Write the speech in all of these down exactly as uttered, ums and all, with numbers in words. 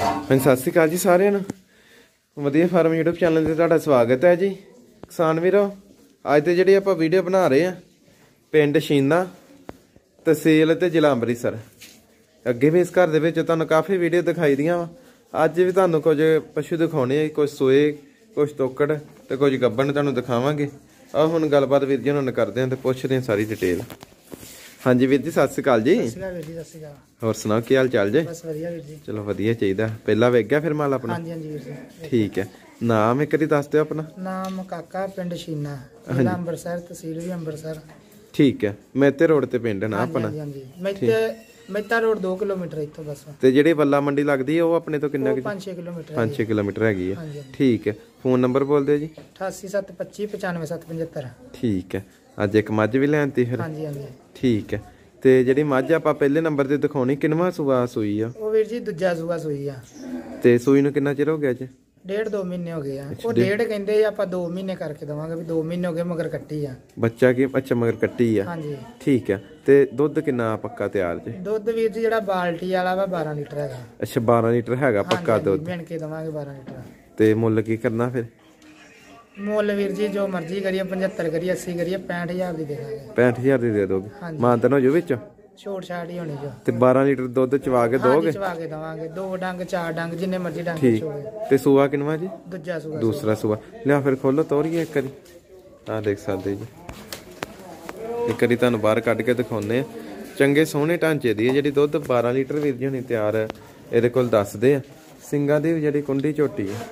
ਹਾਂਜੀ ਸਤਿ ਸ਼੍ਰੀ ਅਕਾਲ ਜੀ ਸਾਰਿਆਂ ਨੂੰ। ਵਧੀਆ ਫਾਰਮ यूट्यूब चैनल ਤੇ ਤੁਹਾਡਾ ਸਵਾਗਤ ਹੈ ਜੀ। ਕਿਸਾਨ ਵੀਰੋ, ਅੱਜ ਤੇ ਜਿਹੜੀ ਆਪਾਂ ਵੀਡੀਓ ਬਣਾ ਰਹੇ ਆ ਪਿੰਡ ਸ਼ੀਨਾ, ਤਹਿਸੀਲ ਤੇ ਜ਼ਿਲ੍ਹਾ ਅੰਮ੍ਰਿਤਸਰ। ਅੱਗੇ ਵੀ ਇਸ ਘਰ ਦੇ ਵਿੱਚ ਤੁਹਾਨੂੰ ਕਾਫੀ ਵੀਡੀਓ ਦਿਖਾਈ ਦੀਆਂ ਵਾ। ਅੱਜ ਵੀ ਤੁਹਾਨੂੰ ਕੁਝ ਪਸ਼ੂ ਦਿਖਾਉਣੇ ਆ, ਕੁਝ ਸੋਏ, ਕੁਝ ਤੋਕੜ ਤੇ ਕੁਝ ਗੱਬਣ ਤੁਹਾਨੂੰ ਦਿਖਾਵਾਂਗੇ। ਆ ਹੁਣ ਗੱਲਬਾਤ ਵੀਰ ਜੀ ਨਾਲ ਕਰਦੇ ਆ ਤੇ ਪੁੱਛਦੇ ਆ ਸਾਰੀ ਡਿਟੇਲ। ਹਾਂਜੀ ਵੀਰ ਜੀ ਸਤਿ ਸ਼੍ਰੀ ਅਕਾਲ ਜੀ। ਸਤਿ ਸ਼੍ਰੀ ਅਕਾਲ ਵੀਰ ਜੀ। ਸਤਿ ਸ਼੍ਰੀ ਅਕਾਲ। ਹੋਰ ਸੁਣਾਓ ਕੀ ਹਾਲ ਚਾਲ ਜੇ? ਬਸ ਵਧੀਆ ਵੀਰ ਜੀ। ਚਲੋ ਵਧੀਆ ਚਾਹੀਦਾ। ਪਹਿਲਾਂ ਵੇਖ ਗਿਆ ਫਿਰ ਮਾਲ ਆਪਣਾ? ਹਾਂਜੀ ਹਾਂਜੀ ਵੀਰ ਜੀ ਠੀਕ ਹੈ। ਨਾਮ ਇੱਕ ਵਾਰੀ ਦੱਸ ਦਿਓ ਆਪਣਾ। ਨਾਮ ਕਾਕਾ, ਪਿੰਡ ਸ਼ੀਨਾ, ਜ਼ਿਲ੍ਹਾ ਅੰਮ੍ਰਿਤਸਰ, ਤਹਿਸੀਲ ਵੀ ਅੰਮ੍ਰਿਤਸਰ। ਠੀਕ ਹੈ। ਮੇਤੇ ਰੋਡ ਤੇ ਪਿੰਡ ਨਾ ਆਪਣਾ? ਹਾਂਜੀ ਹਾਂਜੀ। ਮੇਤੇ ਮੇਤਾ ਰੋਡ ਦੋ ਕਿਲੋਮੀਟਰ ਇੱਥੋਂ ਬਸ। ਤੇ ਜਿਹੜੀ ਬੱਲਾ ਮੰਡੀ ਲੱਗਦੀ ਹੈ ਉਹ ਆਪਣੇ ਤੋਂ ਕਿੰਨਾ? ਪੰਜ ਛੇ ਕਿਲੋਮੀਟਰ। ਪੰਜ ਛੇ ਕਿਲੋਮੀਟਰ ਹੈਗੀ ਹੈ। ਠੀਕ ਹੈ। ਫੋਨ ਨੰਬਰ ਬੋਲ ਦਿਓ ਜੀ। ਅਠਾਸੀ ਸੱਤ ਪੱਚੀ ਪਚਾਨਵੇਂ ਸੱਤ ਪਝੱਤਰ। ਠੀਕ ਹੈ। ਅੱਜ ਇੱਕ ਮੱਝ ਵੀ ਲੈਣ ਤੀ ਫਿਰ? ਹਾਂਜੀ ਹਾਂਜੀ। ਠੀਕ ਹੈ। ਤੇ ਜਿਹੜੀ ਮੱਝ ਆਪਾਂ ਪਹਿਲੇ ਨੰਬਰ ਤੇ ਦਿਖਾਉਣੀ ਕਿੰਨਵਾਂ ਸੂਆ ਸੂਈ ਆ? ਉਹ ਵੀਰ ਜੀ ਦੂਜਾ ਸੂਆ ਸੂਈ ਆ। ਤੇ ਸੂਈ ਨੂੰ ਕਿੰਨਾ ਚਿਰ ਹੋ ਗਿਆ ਜੀ? ਡੇਢ ਦੋ ਮਹੀਨੇ ਹੋ ਗਏ ਆ। ਉਹ ਡੇਢ ਕਹਿੰਦੇ ਆਪਾਂ ਦੋ ਮਹੀਨੇ ਕਰਕੇ ਦਵਾਂਗੇ, ਵੀ ਦੋ ਮਹੀਨੇ ਹੋ ਗਏ ਮਗਰ ਕੱਟੀ ਆ ਬੱਚਾ ਕੀ? ਅੱਛਾ ਮਗਰ ਕੱਟੀ ਆ। ਹਾਂਜੀ ਠੀਕ ਹੈ। ਤੇ ਦੁੱਧ ਕਿੰਨਾ ਪੱਕਾ ਤਿਆਰ ਜੀ? ਦੁੱਧ ਵੀਰ ਜੀ ਜਿਹੜਾ ਬਾਲਟੀ ਵਾਲਾ ਵਾ ਬਾਰਾਂ ਲੀਟਰ ਹੈਗਾ। ਅੱਛਾ ਬਾਰਾਂ ਲੀਟਰ ਹੈਗਾ ਪੱਕਾ ਦੁੱਧ? ਮਿਣ ਕੇ ਦਵਾਂਗੇ ਬਾਰਾਂ ਲੀਟਰ। ਤੇ ਮੁੱਲ ਕੀ ਕਰਨਾ ਫਿਰ? ਮੁੱਲ ਵੀਰ ਜੀ ਜੋ ਮਰਜ਼ੀ ਕਰੀਏ, ਪਝੱਤਰ ਕਰੀਏ, ਅੱਸੀ ਕਰੀਏ, ਪੈਂਹਠ ਹਜ਼ਾਰ ਦੀ ਦੇ ਦਾਂਗੇ। ਪੈਂਹਠ ਹਜ਼ਾਰ ਦੀ ਦੇ ਦੋਗੇ? ਮਾਨਤਾਨ ਹੋ ਜੋ ਵਿੱਚ? ਛੋਟ ਛਾਟ ਹੀ ਹੋਣੀ ਜੋ। ਤੇ ਬਾਰਾਂ ਲੀਟਰ ਦੁੱਧ ਚਵਾ ਕੇ ਦੋਗੇ? ਚਵਾ ਕੇ ਦਵਾਂਗੇ। ਦੋ ਡੰਗ ਚਾਰ ਡੰਗ ਜਿੰਨੇ ਮਰਜ਼ੀ ਡੰਗ ਚੋਵੇ। ਤੇ ਸੂਆ ਕਿੰਨਵਾ ਜੀ? ਦੂਜਾ ਸੂਆ। ਦੂਸਰਾ ਸੂਆ। ਲਿਆ ਫਿਰ ਖੋਲੋ ਤੋਰੀਏ ਇੱਕ ਵਾਰੀ। ਆ ਦੇਖ ਸਕਦੇ ਜੀ। ਇੱਕ ਵਾਰੀ ਤੁਹਾਨੂੰ ਬਾਹਰ ਕੱਢ ਕੇ ਦਿਖਾਉਨੇ ਆ। ਚੰਗੇ ਸੋਹਣੇ ਢਾਂਚੇ ਦੀ ਹੈ ਜਿਹੜੀ ਦੁੱਧ ਬਾਰਾਂ ਲੀਟਰ ਵੀਰ ਜੀ ਹੁਣੀ ਤਿਆਰ ਹੈ ਇਹਦੇ ਕੋਲ ਦੱਸਦੇ ਆ। ਸਿੰਘਾਂ ਦੀ ਜਿਹੜੀ ਕੁੰਡੀ ਝੋਟੀ ਹੈ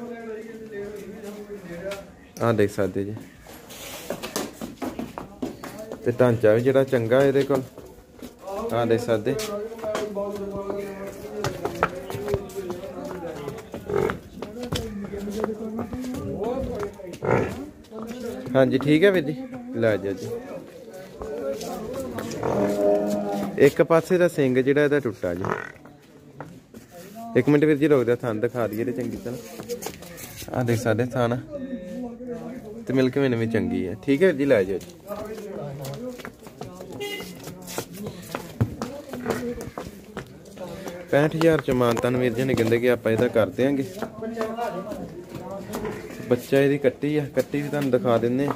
ਆ ਦੇਖ ਸਕਦੇ ਜੀ। ਤੇ ਢਾਂਚਾ ਵੀ ਜਿਹੜਾ ਚੰਗਾ ਇਹਦੇ ਕੋਲ ਆ ਦੇਖ ਸਕਦੇ। ਹਾਂਜੀ ਠੀਕ ਹੈ ਵੀਰ ਜੀ, ਲੈ ਜਾ ਜੀ। ਇੱਕ ਪਾਸੇ ਦਾ ਸਿੰਘ ਜਿਹੜਾ ਇਹਦਾ ਟੁੱਟਾ ਜੀ। ਇੱਕ ਮਿੰਟ ਵੀਰ ਜੀ ਰੁਕ ਜਾ, ਥਣ ਦਿਖਾ ਦਈਏ ਚੰਗੀ ਤਰ੍ਹਾਂ। ਆ ਦੇਖ ਸਕਦੇ ਥਣ ਤੇ ਮਿਲਕ ਵੇਨ ਵੀ ਚੰਗੀ ਹੈ। ਠੀਕ ਹੈ ਵੀਰ ਜੀ, ਲੈ ਜਾਓ ਜੀ। ਪੈਂਹਠ ਹਜ਼ਾਰ ਚ ਮਾਨਤਾਨ ਵੀਰ ਜੀ ਨੇ ਕਹਿੰਦੇ ਕਿ ਆਪਾਂ ਇਹਦਾ ਕਰ ਦਿਆਂਗੇ। ਬੱਚਾ ਇਹਦੀ ਕੱਟੀ ਆ, ਕੱਟੀ ਵੀ ਤੁਹਾਨੂੰ ਦਿਖਾ ਦਿੰਦੇ ਆ।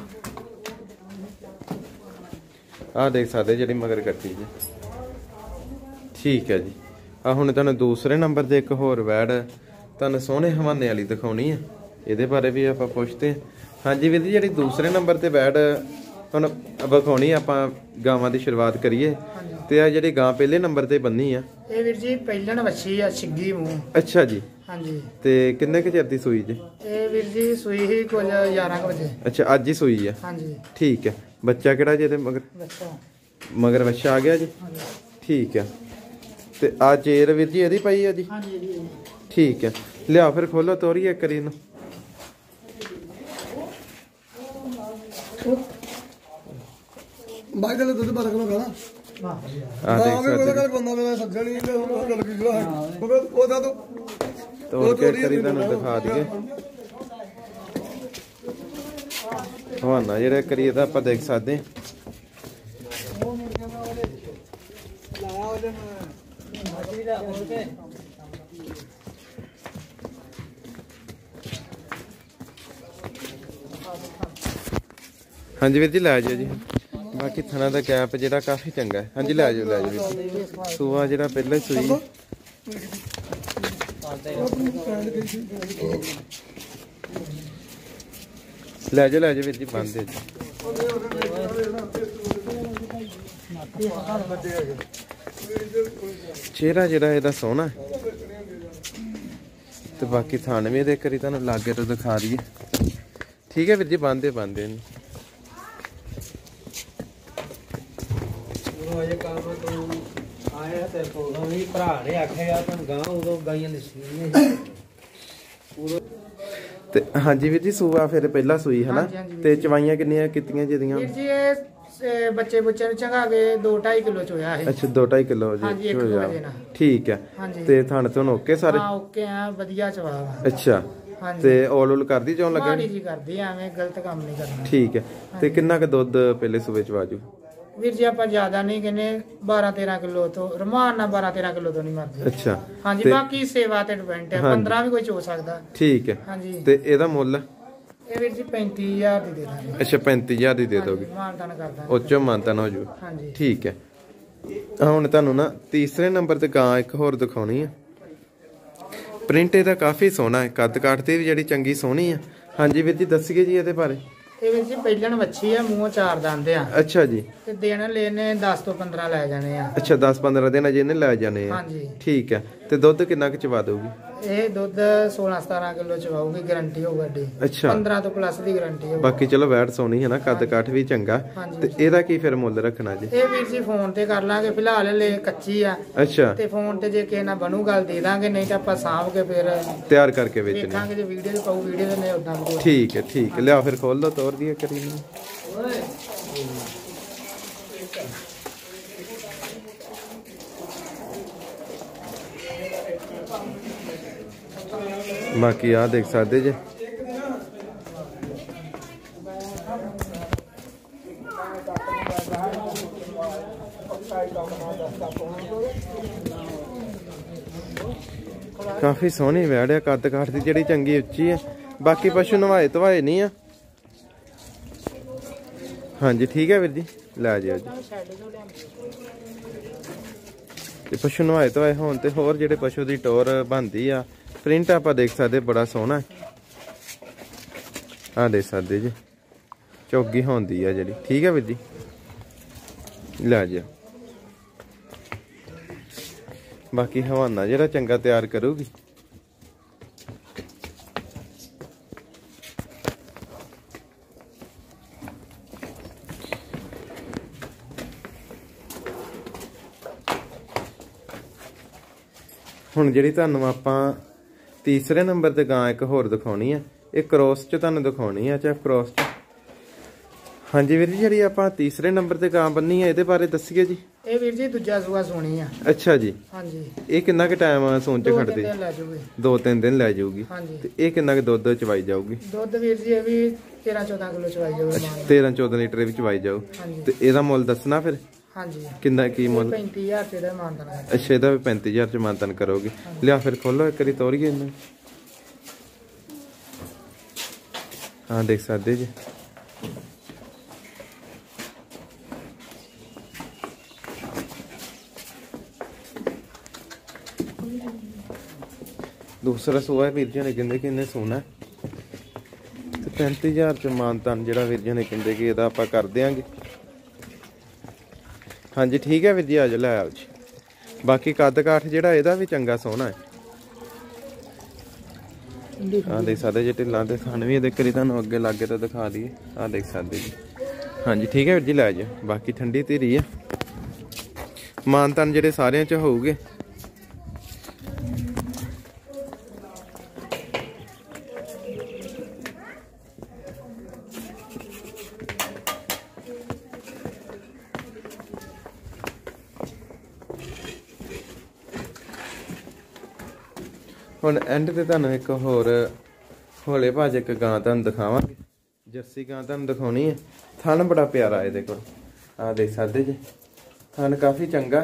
ਆਹ ਦੇਖ ਸਕਦੇ ਜਿਹੜੀ ਮਗਰ ਕੱਟੀ ਜੀ। ਠੀਕ ਹੈ ਜੀ। ਆ ਹੁਣ ਤੁਹਾਨੂੰ ਦੂਸਰੇ ਨੰਬਰ ਤੇ ਇੱਕ ਹੋਰ ਵੈੜ ਤੁਹਾਨੂੰ ਸੋਹਣੇ ਹਵਾਨੇ ਵਾਲੀ ਦਿਖਾਉਣੀ ਆ, ਇਹਦੇ ਬਾਰੇ ਵੀ ਆਪਾਂ ਪੁੱਛਦੇ ਹਾਂ। ਹਾਂਜੀ ਵੀਰ ਜੀ, ਜਿਹੜੀ ਦੂਸਰੇ ਨੰਬਰ ਤੇ ਵੈੜ ਹੁਣ ਵਿਖਾਉਣੀ ਆਪਾਂ, ਗਾਵਾਂ ਦੀ ਸ਼ੁਰੂਆਤ ਕਰੀਏ। ਤੇ ਆ ਜਿਹੜੀ ਗਾਂ ਪਹਿਲੇ ਨੰਬਰ ਤੇ ਬੰਨੀ ਆ ਇਹ ਵੀਰ ਜੀ ਪਹਿਲਣ ਵੱਛੀ ਆ, ਛਿੱਗੀ ਮੂੰਹ। ਅੱਛਾ ਜੀ। ਹਾਂਜੀ। ਤੇ ਕਿੰਨੇ ਕੁ ਚਿਰ ਦੀ ਸੂਈ ਜੀ? ਇਹ ਵੀਰ ਜੀ ਸੂਈ ਹੀ ਕੁਝ ਗਿਆਰਾਂ ਵਜੇ। ਅੱਛਾ ਅੱਜ ਹੀ ਸੂਈ ਆ? ਹਾਂਜੀ। ਠੀਕ ਹੈ। ਬੱਚਾ ਕਿਹੜਾ ਜੀ ਇਹਦੇ ਮਗਰ? ਬੱਚਾ ਮਗਰ ਬੱਚਾ ਆ ਗਿਆ ਜੀ। ਠੀਕ ਹੈ। ਤੇ ਆ ਚੇਰ ਵੀਰ ਜੀ ਇਹਦੀ ਪਈ ਆ ਜੀ? ਹਾਂਜੀ ਇਹਦੀ। ਠੀਕ ਹੈ। ਲਿਆ ਫਿਰ ਖੋਲੋ ਤੋਰੀਏ ਇੱਕ ਵਾਰੀ ਇਹਨੂੰ। ਬਾਈ ਦਾ ਦੁੱਧ ਬਾਰਾਂ ਕਿਲੋ ਖਾਣਾ। ਆ ਦੇਖ ਸਕਦੇ ਬੰਦਾ ਮੇਰਾ ਸੱਜਣ ਹੀ ਗੱਲ ਕੀ ਜਿਹੜਾ ਹੈ ਉਹਦਾ ਤੋਂ ਤੋੜ ਕੇ ਕਰੀ ਤੁਹਾਨੂੰ ਦਿਖਾ ਦਈਏ ਹਵਾਨਾ ਜਿਹੜਾ ਕਰੀ ਇਹਦਾ ਆਪਾਂ ਦੇਖ ਸਕਦੇ ਹਾਂ। ਹਾਂਜੀ ਵੀਰ ਜੀ ਲੈ ਜਾਓ ਜੀ। ਬਾਕੀ ਥਣਾ ਦਾ ਗੈਪ ਜਿਹੜਾ ਕਾਫੀ ਚੰਗਾ ਹੈ। ਹਾਂਜੀ ਲੈ ਜਾਓ ਲੈ ਜਾਓ। ਸੂਆ ਜਿਹੜਾ ਪਹਿਲਾਂ ਹੀ ਸੂਈ ਲੈ ਜਾਓ ਲੈ ਜਾਓ ਵੀਰ ਜੀ, ਬੰਦ ਦੇ ਜੀ। ਚਿਹਰਾ ਜਿਹੜਾ ਇਹਦਾ ਸੋਹਣਾ ਤੇ ਬਾਕੀ ਥਣ ਵੀ ਇਹਦੇ ਕਰੀ ਤੁਹਾਨੂੰ ਲਾਗੇ ਤੋਂ ਦਿਖਾ ਦਈਏ। ਠੀਕ ਹੈ ਵੀਰ ਜੀ, ਬੰਦੇ ਬੰਦੇ ਇਹਨੂੰ। ਤੇ ਹਾਂਜੀ ਵੀਰ ਜੀ, ਸੂਆ ਫਿਰ ਪਹਿਲਾਂ ਸੂਈ ਹੈ ਨਾ? ਤੇ ਚਵਾਈਆਂ ਕਿੰਨੀਆਂ ਕੀਤੀਆਂ ਜਿਹਦੀਆਂ? ਵੀਰ ਜੀ ਇਹ ਬੱਚੇ ਬੱਚੇ ਨੂੰ ਚੰਗਾ ਕੇ ਦੋ ਢਾਈ ਕਿਲੋ ਚੋਇਆ ਹੈ। ਅੱਛਾ ਦੋ ਢਾਈ ਕਿਲੋ ਜੀ ਚੋਇਆ। ਠੀਕ ਹੈ। ਤੇ ਥਣ ਤੋਂ ਓਕੇ ਸਾਰੇ? ਹਾਂ ਓਕੇ ਆ, ਵਧੀਆ ਚਵਾ। ਅੱਛਾ। ਤੇ ਔਲ ਔਲ ਕਰਦੀ ਚੋਂ ਲੱਗੇ? ਜੀ ਕਰਦੀ, ਐਵੇਂ ਗਲਤ ਕੰਮ ਨਹੀਂ ਕਰਨਾ। ਠੀਕ ਹੈ। ਤੇ ਕਿੰਨਾ ਕੁ ਦੁੱਧ ਪਹਿਲੇ ਸੂਬੇ ਚ ਵਾਜੂ? ਵੀਰ ਜੀ ਆਪਾਂ ਜ਼ਿਆਦਾ ਨਹੀਂ ਕਹਿੰਦੇ ਬਾਰਾਂ ਤੇਰਾਂ ਕਿਲੋ ਤੋਂ ਰਮਾਨ ਨਾਲ ਬਾਰਾਂ ਤੇਰਾਂ ਕਿਲੋ ਤੋਂ ਨਹੀਂ ਮਰਦੇ। ਅੱਛਾ ਹਾਂਜੀ ਤੇ- ਬਾਕੀ ਸੇਵਾ ਤੇ ਡਿਪੈਂਡ ਹੈ, ਪੰਦਰਾਂ ਵੀ ਕੋਈ ਚੋ ਸਕਦਾ। ਠੀਕ ਹੈ। ਹਾਂਜੀ ਤੇ ਇਹਦਾ ਮੁੱਲ ਇਹ ਵੀਰ ਜੀ ਪੈਂਤੀ ਹਜ਼ਾਰ ਦੀ ਦੇ ਦਾਂਗੇ। ਅੱਛਾ ਪੈਂਤੀ ਹਜ਼ਾਰ ਦੀ ਦੇ ਦੋਗੇ, ਮਾਨਤਾਨ ਕਰਦਾ। ਉੱਚੋਂ ਮਾਨਤਾਨ ਹੋ ਜੂ। ਹਾਂਜੀ ਠੀਕ ਹੈ। ਆਹ ਹੁਣ ਤੁਹਾਨੂੰ ਨਾ ਤੀਸਰੇ ਨੰਬਰ ਤੇ ਗਾਂ ਇੱਕ ਹੋਰ ਦਿਖਾਉਣੀ ਆ। ਪ੍ਰਿੰਟ ਇਹਦਾ ਕਾਫੀ ਸੋਹਣਾ ਹੈ, ਕੱਦ ਕਾਠ ਤੇ ਵੀ ਜਿਹੜੀ ਚੰਗੀ ਸੋਹਣੀ ਆ। ਹਾਂਜੀ ਵੀਰ ਜੀ ਦੱਸੀਏ ਜੀ ਇਹਦੇ ਬਾਰੇ। ਇਹ ਵੀਰ ਜੀ ਪਹਿਲਣ ਵੱਛੀ ਆ, ਮੂੰਹ ਚਾਰ ਦੰਦ ਆ। ਅੱਛਾ ਜੀ। ਤੇ ਦਿਨ ਲੈਨੇ ਦਸ ਤੋਂ ਪੰਦਰਾਂ ਲੈ ਜਾਣੇ ਆ। ਅੱਛਾ ਦਸ ਪੰਦਰਾਂ ਦਿਨ ਅਜੇ ਇਹਨੇ ਲੈ ਜਾਣੇ ਆ। ਹਾਂਜੀ ਠੀਕ ਹੈ। ਤੇ ਦੁੱਧ ਕਿੰਨਾ ਕੁ ਚਵਾ ਦਊਗੀ? ਇਹ ਦੁੱਧ ਸੋਲਾਂ ਸਤਾਰਾਂ ਕਿਲੋ ਚਵਾਉਗੀ, ਗਾਰੰਟੀ ਹੋਊ ਗੱਡੀ। ਅੱਛਾ ਪੰਦਰਾਂ ਤੋਂ ਪਲੱਸ ਦੀ ਗਾਰੰਟੀ ਹੋਊ। ਬਾਕੀ ਚਲੋ ਵੈਟ ਸੋਹਣੀ ਹੈ ਨਾ, ਕੱਦ ਕਾਠ ਵੀ ਚੰਗਾ। ਹਾਂਜੀ। ਤੇ ਇਹਦਾ ਕੀ ਫਿਰ ਮੁੱਲ ਰੱਖਣਾ ਜੀ? ਇਹ ਵੀਰ ਜੀ ਫੋਨ ਤੇ ਕਰ ਲਾਂਗੇ, ਫਿਲਹਾਲ ਲੈ ਕੱਚੀ ਆ। ਅੱਛਾ ਤੇ ਫੋਨ ਤੇ ਜੇ ਕਿਸੇ ਨਾਲ ਬਣੂ ਗੱਲ ਦੇ ਦਾਂਗੇ, ਨਹੀਂ ਤਾਂ ਆਪਾਂ ਸਾਂਭ ਕੇ ਫਿਰ ਤਿਆਰ ਕਰਕੇ ਵੇਚਣੀ। ਵੇਖਾਂਗੇ ਜੇ ਵੀਡੀਓ ਤੇ ਪਾਉ ਵੀਡੀਓ ਤੇ ਨਹੀਂ ਉਦਾਂ ਵੀ। ਠੀਕ ਹੈ ਠੀਕ ਹੈ। ਲਿਆ ਫਿਰ ਖੋਲ ਲਓ, ਤੋਰ ਦੀਏ ਕਰੀ ਨੂੰ। ਬਾਕੀ ਆ ਦੇਖ ਸਕਦੇ ਜੇ ਕਾਫੀ ਸੋਹਣੀ ਵੈੜ ਆ, ਕੱਦ ਕਾਠ ਦੀ ਜਿਹੜੀ ਚੰਗੀ ਉੱਚੀ ਹੈ। ਬਾਕੀ ਪਸ਼ੂ ਨਵਾਏ ਧਵਾਏ ਨਹੀਂ ਆ। ਹਾਂਜੀ ਠੀਕ ਹੈ ਵੀਰ ਜੀ, ਲੈ ਜਾਓ ਜੀ। ਤੇ ਪਸ਼ੂ ਨਵਾਏ ਧਵਾਏ ਹੋਣ ਤੇ ਹੋਰ ਜਿਹੜੇ ਪਸ਼ੂ ਦੀ ਟੋਰ ਬਣਦੀ ਆ। ਪ੍ਰਿੰਟ ਆਪਾਂ ਦੇਖ ਸਕਦੇ ਬੜਾ ਸੋਹਣਾ ਆ, ਦੇਖ ਸਕਦੇ ਜੀ ਚੌਗੀ ਹੁੰਦੀ ਆ ਜਿਹੜੀ। ਠੀਕ ਹੈ ਵੀਰ ਜੀ, ਲੈ ਜਾ। ਬਾਕੀ ਹਵਾਨਾ ਜਿਹੜਾ ਚੰਗਾ ਤਿਆਰ ਕਰੂਗੀ। ਹੁਣ ਜਿਹੜੀ ਤੁਹਾਨੂੰ ਆਪਾਂ ਤੀਸਰੇ ਨੰਬਰ ਤੇ ਗਾਂ ਇੱਕ ਹੋਰ ਦਿਖਾਉਣੀ ਆ, ਇਹ ਕ੍ਰੋਸ ਚ ਤੁਹਾਨੂੰ ਦਿਖਾਉਣੀ ਆ। ਚਾਹ ਕ੍ਰੋਸ ਚ। ਹਾਂਜੀ ਵੀਰ ਜੀ, ਜਿਹੜੀ ਆਪਾਂ ਤੀਸਰੇ ਨੰਬਰ ਤੇ ਗਾਂ ਬੰਨੀ ਆ, ਇਹਦੇ ਬਾਰੇ ਦੱਸੀਏ ਜੀ। ਇਹ ਵੀਰ ਜੀ ਦੂਜਾ ਸੂਆ ਸੋਣੀ ਆ। ਅੱਛਾ ਜੀ। ਹਾਂਜੀ। ਇਹ ਕਿੰਨਾ ਕੁ ਟਾਈਮ ਸੂਣ ਚ ਖੜਦੀ? ਦੋ ਤਿੰਨ ਦਿਨ ਲੈ ਜਾਊਗੀ। ਹਾਂਜੀ। ਤੇ ਇਹ ਕਿੰਨਾ ਕੁ ਦੁੱਧ ਚਵਾਈ ਜਾਊਗੀ? ਦੁੱਧ ਵੀਰ ਜੀ ਇਹ ਵੀ ਤੇਰਾਂ ਚੌਦਾਂ ਕਿਲੋ ਚਵਾਈ ਜਾਊਗੀ। ਤੇਰਾਂ ਚੌਦਾਂ ਲੀਟਰ ਵੀ ਚਵਾਈ ਜਾਊ। ਹਾਂਜੀ। ਤੇ ਇਹਦਾ ਮੁੱਲ ਦੱਸਣਾ ਫਿਰ? ਹਾਂਜੀ। ਕਿੰਨਾ ਕੀ ਮੁੱਲ? ਪੈਂਤੀ ਹਜ਼ਾਰ ਰੁਪਏ ਦਾ ਮਾਨਤਨ। ਅੱਛਾ ਇਹਦਾ ਵੀ ਪੈਂਤੀ ਹਜ਼ਾਰ ਚ ਮਾਨਤਨ ਕਰੋਗੇ। ਲਿਆ ਫਿਰ ਖੋਲੋ ਇੱਕ ਵਾਰੀ, ਤੋਰੀਏ ਇਹਨੂੰ। ਹਾਂ ਦੇਖ ਸਕਦੇ ਜੀ। ਦੂਸਰਾ ਸੂਆ ਵੀਰ ਜੀ ਨੇ ਕਹਿੰਦੇ ਕਿ ਇਹਨੇ ਸੋਨਾ ਤੇ ਪੈਂਤੀ ਹਜ਼ਾਰ ਚ ਮਾਨਤਨ ਜਿਹੜਾ ਵੀਰ ਜੀ ਨੇ ਕਹਿੰਦੇ ਕਿ ਇਹਦਾ ਆਪਾਂ ਕਰ ਦਿਆਂਗੇ। ਹਾਂਜੀ ਠੀਕ ਹੈ ਵੀਰ ਜੀ, ਆ ਜਾ ਲੈ ਆਓ ਜੀ। ਬਾਕੀ ਕੱਦ ਕਾਠ ਜਿਹੜਾ ਇਹਦਾ ਵੀ ਚੰਗਾ ਸੋਹਣਾ ਹੈ। ਆ ਦੇਖ ਸਕਦੇ ਜੇ ਢਿੱਲਾਂ ਤੇ ਥਣ ਵੀ ਇਹਦੇ ਕਰੀ ਤੁਹਾਨੂੰ ਅੱਗੇ ਲਾਗੇ ਤੋਂ ਦਿਖਾ ਦਈਏ। ਆ ਦੇਖ ਸਕਦੇ ਜੀ। ਹਾਂਜੀ ਠੀਕ ਹੈ ਵੀਰ ਜੀ, ਲੈ ਜਾ। ਬਾਕੀ ਠੰਡੀ ਧੀਰੀ ਆ, ਮਾਨਤਨ ਜਿਹੜੇ ਸਾਰਿਆਂ ਚ ਹੋਊਗੇ। ਹੁਣ ਐਂਡ ਤੇ ਤੁਹਾਨੂੰ ਇੱਕ ਹੋਰ ਹੋਲੇ ਭਾਜ ਇੱਕ ਗਾਂ ਤੁਹਾਨੂੰ ਦਿਖਾਵਾਂਗੇ। ਜਰਸੀ ਗਾਂ ਤੁਹਾਨੂੰ ਦਿਖਾਉਣੀ ਹੈ। ਥਣ ਬੜਾ ਪਿਆਰਾ ਇਹਦੇ ਕੋਲ, ਆ ਦੇਖ ਸਕਦੇ ਜੀ। ਥਣ ਕਾਫੀ ਚੰਗਾ।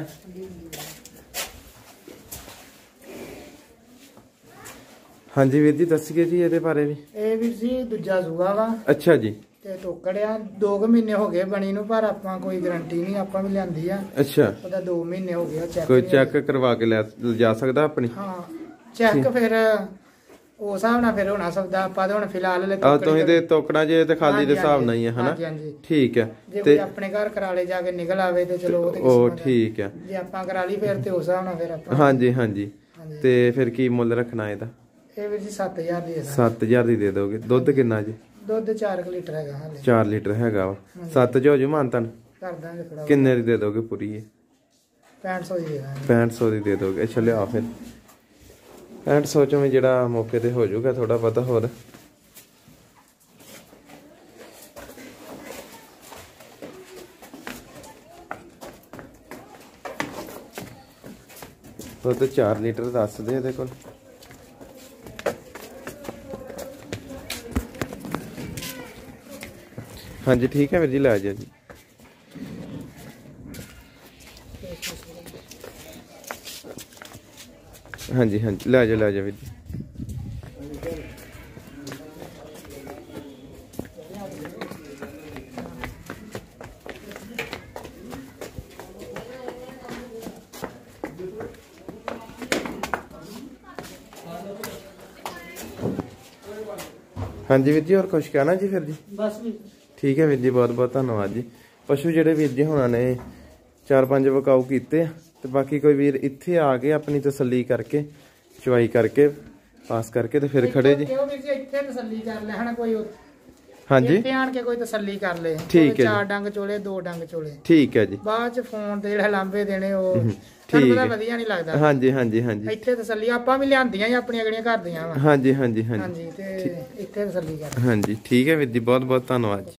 ਹਾਂਜੀ ਵੀਰ ਜੀ ਦੱਸੀਏ ਜੀ ਇਹਦੇ ਬਾਰੇ ਵੀ। ਇਹ ਵੀਰ ਜੀ ਦੂਜਾ ਸੂਆ ਵਾ। ਅੱਛਾ ਜੀ। ਤੇ ਟੋਕੜਿਆ ਦੋ ਕੁ ਮਹੀਨੇ ਹੋ ਗਏ ਬਣੀ ਨੂੰ, ਪਰ ਆਪਾਂ ਕੋਈ ਗਾਰੰਟੀ ਨਹੀਂ, ਆਪਾਂ ਵੀ ਲਿਆਂਦੀ ਆ। ਅੱਛਾ ਉਹਦਾ ਦੋ ਮਹੀਨੇ ਹੋ ਗਏ। ਚੈੱਕ ਕੋਈ ਚੈੱਕ ਕਰਵਾ ਕੇ ਲੈ ਜਾ ਸਕਦਾ ਆਪਣੀ? ਹਾਂ ਚੈੱਕ ਫਿਰ ਉਸ ਹਿਸਾਬ ਨਾਲ ਫਿਰ ਹੋਣਾ ਸੌਦਾ। ਆਪਾਂ ਤਾਂ ਹੁਣ ਫਿਲਹਾਲ ਲੈ ਆ ਤੁਸੀਂ ਤੇ ਤੋਕੜਾ ਜੇ ਤੇ ਖਾਲੀ ਦੇ ਹਿਸਾਬ ਨਾਲ ਹੀ ਹੈ ਹਨਾ? ਹਾਂਜੀ ਹਾਂਜੀ ਠੀਕ ਹੈ। ਜੇ ਕੋਈ ਆਪਣੇ ਘਰ ਕਰਾ ਲੇ ਜਾ ਕੇ ਨਿਕਲ ਆਵੇ ਤੇ ਚਲੋ ਉਹ ਉਹ ਠੀਕ ਹੈ। ਜੇ ਆਪਾਂ ਕਰਾ ਲਈ ਫਿਰ ਤੇ ਉਸ ਹਿਸਾਬ ਨਾਲ ਫਿਰ ਆਪਾਂ। ਹਾਂਜੀ ਹਾਂਜੀ। ਤੇ ਫਿਰ ਕੀ ਮੁੱਲ ਰੱਖਣਾ ਇਹਦਾ? ਇਹ ਵੀਰ ਜੀ ਸੱਤ ਹਜ਼ਾਰ ਦੀ ਹੈ। ਸੱਤ ਹਜ਼ਾਰ ਦੀ ਦੇ ਦੋਗੇ। ਦੁੱਧ ਕਿੰਨਾ ਜੀ? ਦੁੱਧ ਚਾਰ ਲੀਟਰ ਹੈਗਾ ਹਾਲੇ। ਚਾਰ ਲੀਟਰ ਹੈਗਾ ਵਾ। ਸੱਤ ਚ ਹੋ ਜੂ ਮਾਨਤਨ? ਕਰ ਦਾਂਗੇ ਥੋੜਾ। ਕਿੰਨੇ ਦੀ ਦੇ ਦੋਗੇ ਪੂਰੀ? ਇਹ ਪੈਂਹਠ ਸੌ ਦੀ ਦੇ ਦਾਂਗੇ। ਪੈਂਹਠ ਸੌ ਦੀ ਦੇ ਦੋਗੇ। ਅੱਛਾ ਲਿਆ ਫਿਰ ਪੈਂਹਠ ਸੌ ਚੋਂ ਵੀ ਜਿਹੜਾ ਮੌਕੇ ਤੇ ਹੋ ਜਾਊਗਾ ਥੋੜਾ ਪਤਾ ਹੋਰ। ਦੁੱਧ ਚਾਰ ਲੀਟਰ ਦੱਸਦੇ ਇਹਦੇ ਕੋਲ। ਹਾਂਜੀ ਠੀਕ ਹੈ ਵੀਰ ਜੀ, ਲੈ ਜਾ ਜੀ। ਹਾਂਜੀ ਹਾਂਜੀ ਲੈ ਜਾ ਲੈ ਜਾ ਵੀਰ ਜੀ। ਹਾਂਜੀ ਵੀਰ ਜੀ ਹੋਰ ਕੁਛ ਕਹਿਣਾ ਜੀ ਫਿਰ ਜੀ? ਬਸ ਵੀ ਠੀਕ ਹੈ ਵੀਰ ਜੀ, ਬਹੁਤ ਬਹੁਤ ਧੰਨਵਾਦ ਜੀ। ਪਸ਼ੂ ਜਿਹੜੇ ਵੀਰ ਜੀ ਹੁਣਾਂ ਨੇ ਚਾਰ ਪੰਜ ਵਿਕਾਊ ਕੀਤੇ ਆ, ਤੇ ਬਾਕੀ ਕੋਈ ਵੀਰ ਇੱਥੇ ਆ ਕੇ ਆਪਣੀ ਤਸੱਲੀ ਕਰਕੇ ਚਵਾਈ ਕਰਕੇ ਪਾਸ ਕਰਕੇ ਤੇ ਫਿਰ ਖੜੇ ਜੀ। ਕਿਉਂ ਵੀਰ ਜੀ ਇੱਥੇ ਤਸੱਲੀ ਕਰ ਲੈ ਹਨਾ, ਕੋਈ ਹਾਂਜੀ ਇੱਥੇ ਆਣ ਕੇ ਕੋਈ ਤਸੱਲੀ ਕਰ ਲੈ। ਠੀਕ ਹੈ ਚਾਰ ਡੰਗ ਚੋਲੇ ਦੋ ਡੰਗ ਚੋਲੇ, ਠੀਕ ਹੈ ਜੀ। ਬਾਅਦ ਚ ਫੋਨ ਤੇ ਜਿਹੜੇ ਲਾਂਬੇ ਦੇਣੇ ਉਹ ਠੀਕ ਪਤਾ ਹੈ, ਵਧੀਆ ਨਹੀਂ ਲੱਗਦਾ। ਹਾਂਜੀ ਹਾਂਜੀ ਹਾਂਜੀ ਇੱਥੇ ਤਸੱਲੀ ਆਪਾਂ ਵੀ ਲਿਆਂਦੀਆਂ ਜਾਂ ਆਪਣੀਆਂ ਅਗਲੀਆਂ ਘਰ ਦੀਆਂ ਵਾ। ਹਾਂਜੀ ਹਾਂਜੀ ਹਾਂਜੀ ਹਾਂਜੀ ਤੇ ਇੱਥੇ ਤਸੱਲੀ ਕਰ। ਹਾਂਜੀ ਠੀਕ ਹੈ ਵੀਰ ਜੀ, ਬਹੁਤ ਬਹੁਤ ਧੰਨਵਾਦ ਜੀ।